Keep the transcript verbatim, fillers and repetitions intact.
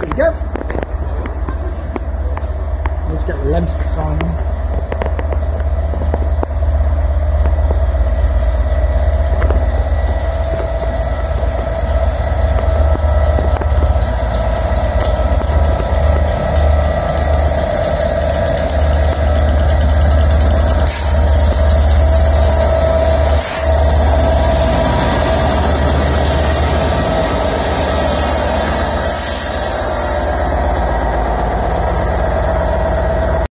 There you go. Let's get the Leominster sign on.